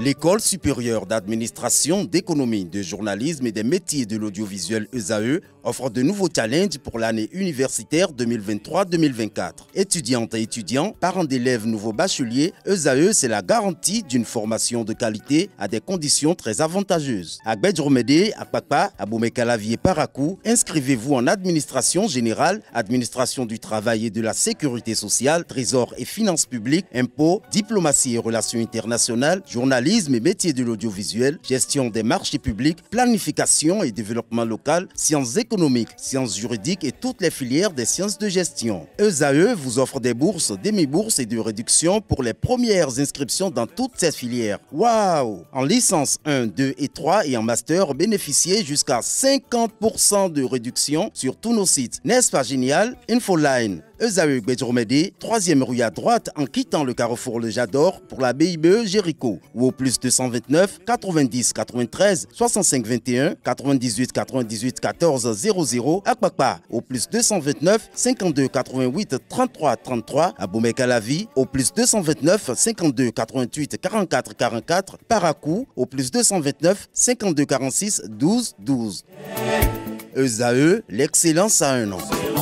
L'École supérieure d'administration, d'économie, de journalisme et des métiers de l'audiovisuel ESAE offre de nouveaux challenges pour l'année universitaire 2023-2024. Étudiantes et étudiants, parents d'élèves nouveaux bacheliers, ESAE, c'est la garantie d'une formation de qualité à des conditions très avantageuses. À Gbedjromede, à Kpakpa, à Boumekalavi et Parakou, inscrivez-vous en administration générale, administration du travail et de la sécurité sociale, trésor et finances publiques, impôts, diplomatie et relations internationales, journalisme et métiers de l'audiovisuel, gestion des marchés publics, planification et développement local, sciences économiques, sciences juridiques et toutes les filières des sciences de gestion. ESAE vous offre des bourses, demi-bourses et de réductions pour les premières inscriptions dans toutes ces filières. Waouh! En licence 1, 2 et 3 et en master, bénéficiez jusqu'à 50% de réduction sur tous nos sites. N'est-ce pas génial? Infoline. ESAE Gbedjromede, 3e rue à droite en quittant le carrefour Le Jador pour la BIBE Jéricho ou au plus 229 90 93 65 21 98 98 14 00 à Kpakpa au plus 229 52 88 33 33 à Boumekalavi au plus 229 52 88 44 44 Parakou au plus 229 52 46 12 12. ESAE, l'excellence à un nom.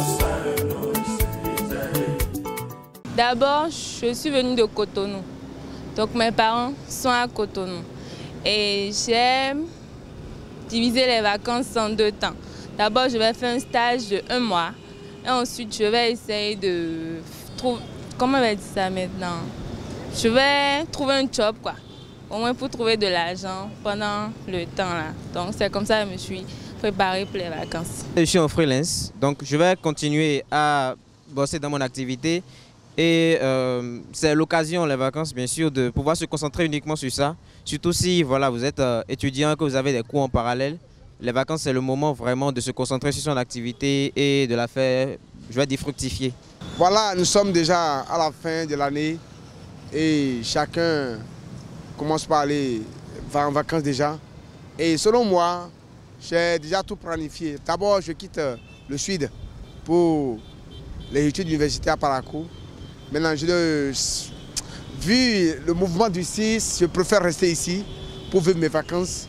D'abord, je suis venue de Cotonou. Donc mes parents sont à Cotonou. Et j'ai divisé les vacances en 2 temps. D'abord, je vais faire un stage de 1 mois. Et ensuite, je vais essayer de trouver... Comment on va dire ça maintenant? Je vais trouver un job, quoi. Au moins pour trouver de l'argent pendant le temps là. Donc c'est comme ça que je me suis préparée pour les vacances. Je suis en freelance, donc je vais continuer à bosser dans mon activité. Et c'est l'occasion, les vacances, bien sûr, de pouvoir se concentrer uniquement sur ça. Surtout si voilà, vous êtes étudiant, que vous avez des cours en parallèle. Les vacances, c'est le moment vraiment de se concentrer sur son activité et de la faire, je vais dire, fructifier. Voilà, nous sommes déjà à la fin de l'année et chacun commence par aller en vacances déjà. Et selon moi, j'ai déjà tout planifié. D'abord, je quitte le Sud pour les études universitaires à Parakou. Maintenant, vu le mouvement du 6, je préfère rester ici pour vivre mes vacances.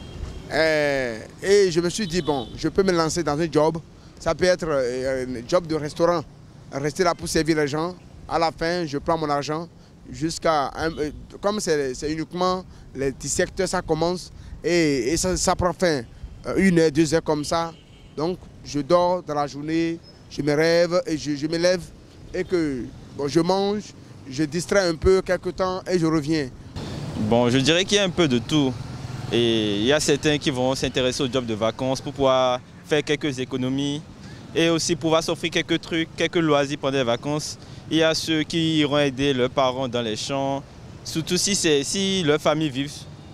Et je me suis dit, bon, je peux me lancer dans un job. Ça peut être un job de restaurant. Rester là pour servir les gens. À la fin, je prends mon argent jusqu'à... Comme c'est uniquement les 17 heures, ça commence. Et ça prend fin 1 heure, 2 heures comme ça. Donc, je dors dans la journée, je me rêve et je me lève et que... Bon, je mange, je distrais un peu quelques temps et je reviens. Bon, je dirais qu'il y a un peu de tout. Et il y a certains qui vont s'intéresser au job de vacances pour pouvoir faire quelques économies et aussi pouvoir s'offrir quelques trucs, quelques loisirs pendant les vacances. Il y a ceux qui iront aider leurs parents dans les champs, surtout si leur famille vit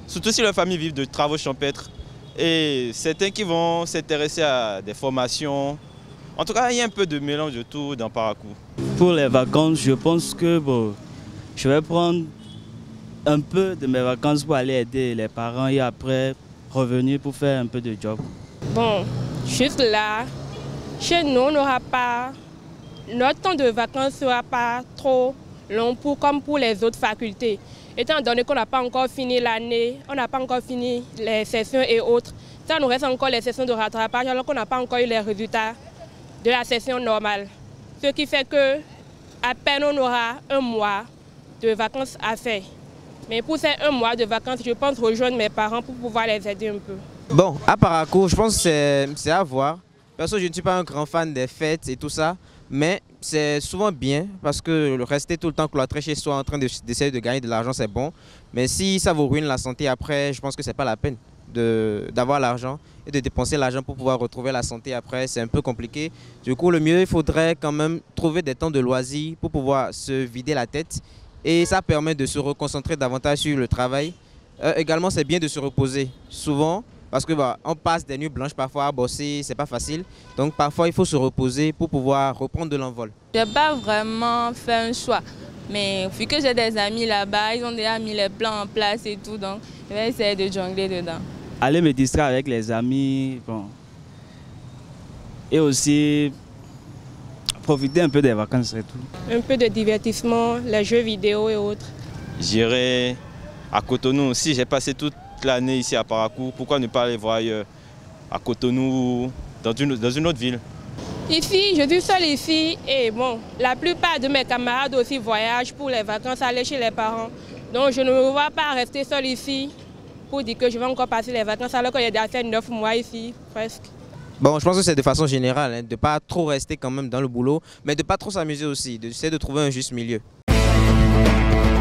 de travaux champêtres. Et certains qui vont s'intéresser à des formations. En tout cas, il y a un peu de mélange de tout dans Parakou. Pour les vacances, je pense que bon, je vais prendre un peu de mes vacances pour aller aider les parents et après revenir pour faire un peu de job. Bon, juste là, chez nous, on n'aura pas... Notre temps de vacances ne sera pas trop long comme pour les autres facultés. Étant donné qu'on n'a pas encore fini l'année, on n'a pas encore fini les sessions et autres, ça nous reste encore les sessions de rattrapage alors qu'on n'a pas encore eu les résultats de la session normale. Ce qui fait que à peine on aura 1 mois de vacances à faire. Mais pour ces 1 mois de vacances, je pense rejoindre mes parents pour pouvoir les aider un peu. Bon, à Parakou, je pense que c'est à voir. Perso, je ne suis pas un grand fan des fêtes et tout ça, mais c'est souvent bien parce que rester tout le temps cloîtré chez soi en train d'essayer de gagner de l'argent, c'est bon. Mais si ça vous ruine la santé après, je pense que ce n'est pas la peine d'avoir l'argent et de dépenser l'argent pour pouvoir retrouver la santé après, c'est un peu compliqué. Du coup, le mieux, il faudrait quand même trouver des temps de loisirs pour pouvoir se vider la tête et ça permet de se reconcentrer davantage sur le travail. Également, c'est bien de se reposer souvent parce que on passe des nuits blanches parfois à bosser, c'est pas facile. Donc parfois, il faut se reposer pour pouvoir reprendre de l'envol. Je n'ai pas vraiment fait un choix, mais vu que j'ai des amis là-bas, ils ont déjà mis les plans en place et tout, donc je vais essayer de jongler dedans. Aller me distraire avec les amis, bon. Et aussi profiter un peu des vacances et tout. Un peu de divertissement, les jeux vidéo et autres. J'irai à Cotonou. Si j'ai passé toute l'année ici à Parakou, pourquoi ne pas aller voir ailleurs, à Cotonou ou dans une autre ville? Ici, je suis seule ici et bon, la plupart de mes camarades aussi voyagent pour les vacances, aller chez les parents. Donc je ne me vois pas rester seule ici pour dire que je vais encore passer les vacances alors qu'il y a déjà 9 mois ici, presque. Bon, je pense que c'est de façon générale, hein, de ne pas trop rester quand même dans le boulot, mais de ne pas trop s'amuser aussi, d'essayer de trouver un juste milieu.